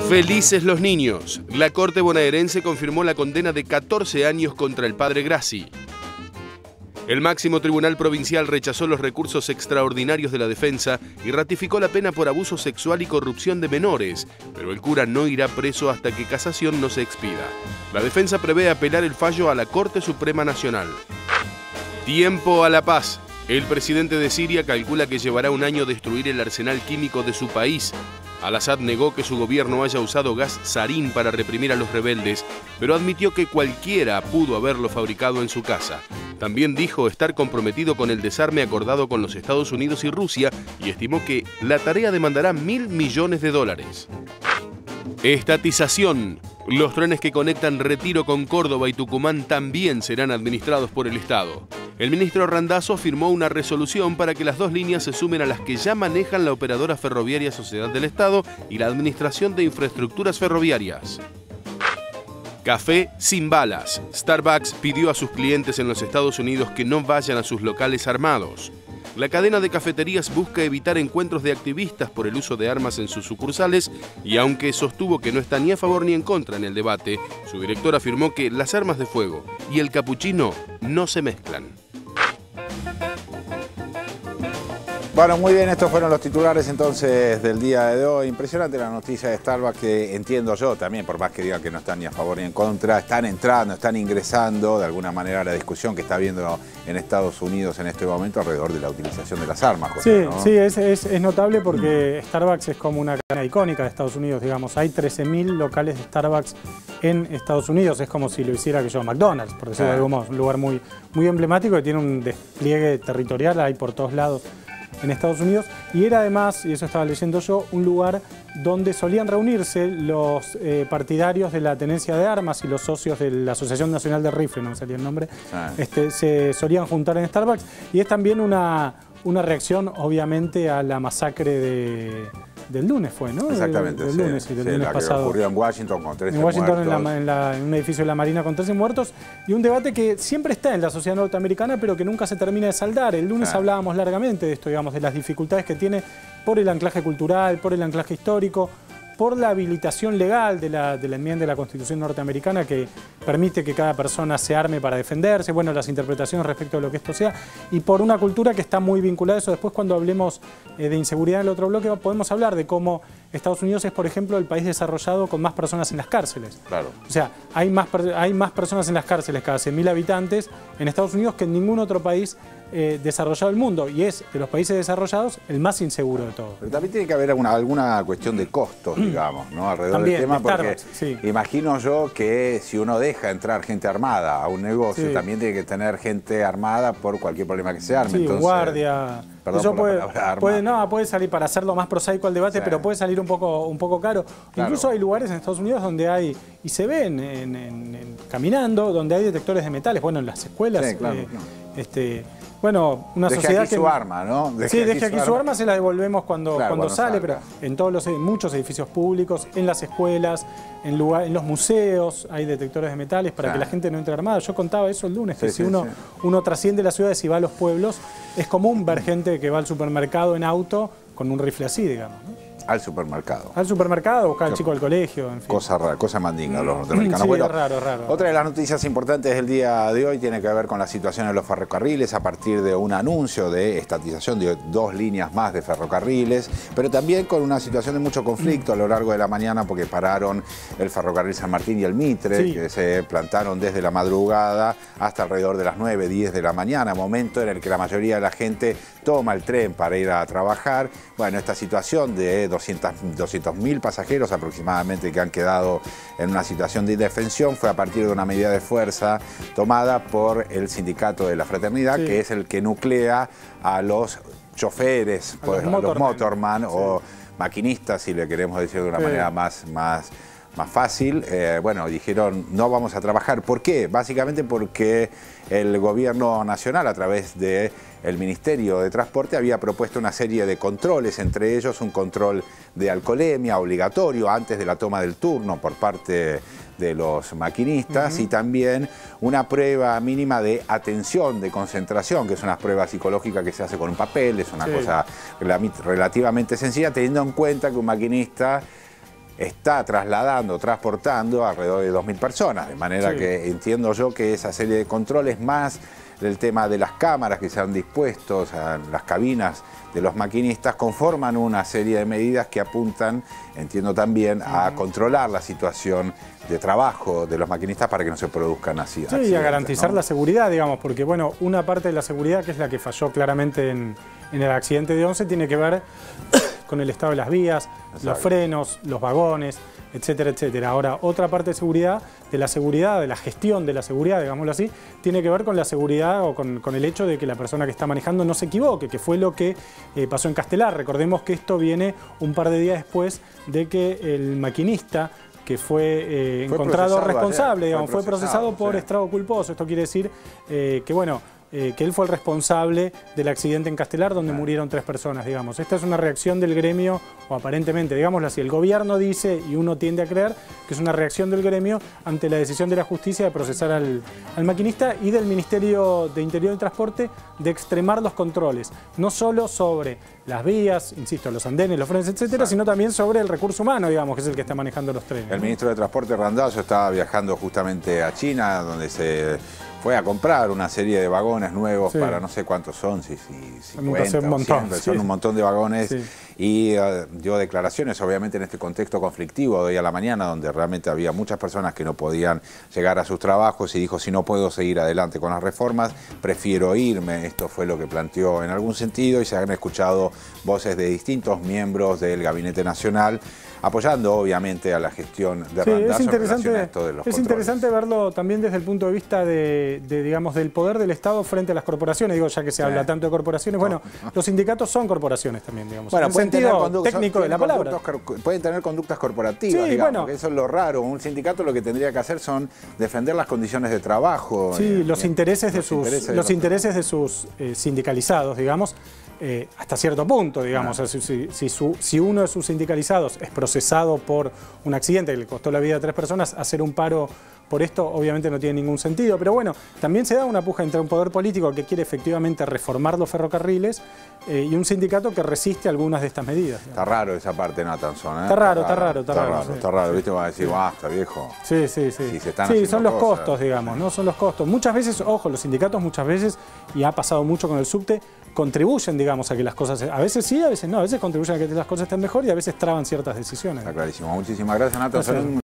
Felices los niños. La Corte bonaerense confirmó la condena de 14 años contra el padre Grassi. El máximo tribunal provincial rechazó los recursos extraordinarios de la defensa y ratificó la pena por abuso sexual y corrupción de menores, pero el cura no irá preso hasta que casación no se expida. La defensa prevé apelar el fallo a la Corte Suprema Nacional. Tiempo a la paz. El presidente de Siria calcula que llevará un año destruir el arsenal químico de su país. Al-Assad negó que su gobierno haya usado gas sarín para reprimir a los rebeldes, pero admitió que cualquiera pudo haberlo fabricado en su casa. También dijo estar comprometido con el desarme acordado con los Estados Unidos y Rusia y estimó que la tarea demandará $1.000 millones. Estatización. Los trenes que conectan Retiro con Córdoba y Tucumán también serán administrados por el Estado. El ministro Randazzo firmó una resolución para que las dos líneas se sumen a las que ya manejan la operadora ferroviaria Sociedad del Estado y la Administración de Infraestructuras Ferroviarias. Café sin balas. Starbucks pidió a sus clientes en los Estados Unidos que no vayan a sus locales armados. La cadena de cafeterías busca evitar encuentros de activistas por el uso de armas en sus sucursales y aunque sostuvo que no está ni a favor ni en contra en el debate, su director afirmó que las armas de fuego y el capuchino no se mezclan. Bueno, muy bien, estos fueron los titulares entonces del día de hoy. Impresionante la noticia de Starbucks, que entiendo yo también, por más que digan que no están ni a favor ni en contra, están entrando, están ingresando de alguna manera a la discusión que está habiendo en Estados Unidos en este momento alrededor de la utilización de las armas. Sí, ¿no? sí, es notable porque Starbucks es como una cadena icónica de Estados Unidos, digamos. Hay 13.000 locales de Starbucks en Estados Unidos, es como si lo hiciera que yo McDonald's, por decirlo de algún modo. Un lugar muy emblemático que tiene un despliegue territorial, hay por todos lados en Estados Unidos, y era además, y eso estaba leyendo yo, un lugar donde solían reunirse los partidarios de la tenencia de armas y los socios de la Asociación Nacional de Rifle, no me salía el nombre, se solían juntar en Starbucks, y es también una reacción obviamente a la masacre del lunes fue, ¿no? Exactamente, del lunes, sí, del lunes la pasado. Que ocurrió en Washington con 13 muertos. muertos. En un edificio de la Marina con 13 muertos. Y un debate que siempre está en la sociedad norteamericana, pero que nunca se termina de saldar. El lunes hablábamos largamente de esto, digamos, de las dificultades que tiene por el anclaje cultural, por el anclaje histórico, por la habilitación legal de la enmienda de la Constitución norteamericana que permite que cada persona se arme para defenderse, bueno, las interpretaciones respecto a lo que esto sea, y por una cultura que está muy vinculada a eso. Después, cuando hablemos de inseguridad en el otro bloque, podemos hablar de cómo Estados Unidos es, por ejemplo, el país desarrollado con más personas en las cárceles. Claro. O sea, hay más personas en las cárceles cada 100.000 habitantes en Estados Unidos que en ningún otro país desarrollado del mundo, y es de los países desarrollados el más inseguro de todos. Pero también tiene que haber alguna cuestión de costos, digamos, ¿no? Alrededor también, del tema, porque sí. Imagino yo que si uno deja entrar gente armada a un negocio, también tiene que tener gente armada por cualquier problema que se arme. Sí, entonces, guardia. Perdón Eso por la palabra puede salir, para hacerlo más prosaico al debate, pero puede salir un poco caro. Claro. Incluso hay lugares en Estados Unidos donde hay, y se ven caminando, donde hay detectores de metales. Bueno, en las escuelas. Sí, claro, bueno, una sociedad que... su arma, ¿no? Deje aquí su arma, se la devolvemos cuando sale, pero en muchos edificios públicos, en las escuelas, en los museos, hay detectores de metales para que la gente no entre armada. Yo contaba eso el lunes, que si uno trasciende las ciudades y va a los pueblos, es común ver gente que va al supermercado en auto con un rifle así, digamos, ¿no? Al supermercado. Al supermercado, buscar al chico del colegio, en fin. Cosa mandinga los norteamericanos. Sí, bueno, es raro. Otra de las noticias importantes del día de hoy tiene que ver con la situación en los ferrocarriles a partir de un anuncio de estatización de 2 líneas más de ferrocarriles, pero también con una situación de mucho conflicto a lo largo de la mañana porque pararon el ferrocarril San Martín y el Mitre, que se plantaron desde la madrugada hasta alrededor de las 9, 10 de la mañana, momento en el que la mayoría de la gente toma el tren para ir a trabajar. Bueno, esta situación de 200.000 pasajeros aproximadamente que han quedado en una situación de indefensión fue a partir de una medida de fuerza tomada por el sindicato de la Fraternidad, que es el que nuclea a los choferes, a los motorman o maquinistas, si le queremos decir de una manera más fácil. Bueno, dijeron no vamos a trabajar. ¿Por qué? Básicamente porque el gobierno nacional, a través del Ministerio de Transporte, había propuesto una serie de controles, entre ellos un control de alcoholemia obligatorio antes de la toma del turno por parte de los maquinistas y también una prueba mínima de atención, de concentración, que es una prueba psicológica que se hace con un papel, es una cosa relativamente sencilla, teniendo en cuenta que un maquinista está transportando alrededor de 2.000 personas, de manera que entiendo yo que esa serie de controles más el tema de las cámaras que se han dispuesto a las cabinas de los maquinistas conforman una serie de medidas que apuntan, entiendo también, a controlar la situación de trabajo de los maquinistas para que no se produzcan así. Sí, y a garantizar la seguridad, digamos, porque bueno, una parte de la seguridad, que es la que falló claramente en el accidente de Once, tiene que ver con el estado de las vías, los frenos, los vagones, etcétera, etcétera. Ahora, otra parte de la seguridad, de la gestión de la seguridad, digámoslo así, tiene que ver con la seguridad o con el hecho de que la persona que está manejando no se equivoque, que fue lo que pasó en Castelar. Recordemos que esto viene un par de días después de que el maquinista que fue encontrado responsable, digamos, fue procesado por estrago culposo. Esto quiere decir que, bueno, que él fue el responsable del accidente en Castelar, donde murieron 3 personas, digamos. Esta es una reacción del gremio, o aparentemente, digámoslo así, el gobierno dice, y uno tiende a creer, que es una reacción del gremio ante la decisión de la justicia de procesar al maquinista y del Ministerio de Interior y Transporte de extremar los controles, no solo sobre las vías, insisto, los andenes, los frenos, etcétera, sino también sobre el recurso humano, digamos, que es el que está manejando los trenes. El ministro de Transporte, Randazzo, estaba viajando justamente a China, donde se fue a comprar una serie de vagones nuevos para no sé cuántos son, si 50 un montón, 100, son un montón de vagones, y dio declaraciones, obviamente en este contexto conflictivo de hoy a la mañana, donde realmente había muchas personas que no podían llegar a sus trabajos, y dijo, si no puedo seguir adelante con las reformas, prefiero irme. Esto fue lo que planteó en algún sentido, y se han escuchado voces de distintos miembros del Gabinete Nacional, apoyando obviamente a la gestión de Randazzo en relación a esto de los controles. Es interesante verlo también desde el punto de vista digamos, del poder del Estado frente a las corporaciones. Digo, ya que se habla tanto de corporaciones, bueno, los sindicatos son corporaciones también, digamos. Bueno, en el sentido técnico de la palabra. Pueden tener conductas corporativas, digamos, que eso es lo raro. Un sindicato lo que tendría que hacer son defender las condiciones de trabajo. Sí, los intereses de sus sindicalizados, digamos. Hasta cierto punto, digamos, si uno de sus sindicalizados es procesado por un accidente que le costó la vida a 3 personas, hacer un paro por esto obviamente no tiene ningún sentido, pero bueno, también se da una puja entre un poder político que quiere efectivamente reformar los ferrocarriles y un sindicato que resiste algunas de estas medidas. Está raro esa parte, Nathanson, ¿eh? Está raro, ¿viste? Va a decir, basta, viejo. Sí, son los costos, digamos, ¿no? Son los costos. Muchas veces, ojo, los sindicatos muchas veces, y ha pasado mucho con el subte, contribuyen, digamos, a que las cosas, a veces sí, a veces no, a veces contribuyen a que las cosas estén mejor y a veces traban ciertas decisiones. Está clarísimo. Muchísimas gracias, Nathanson.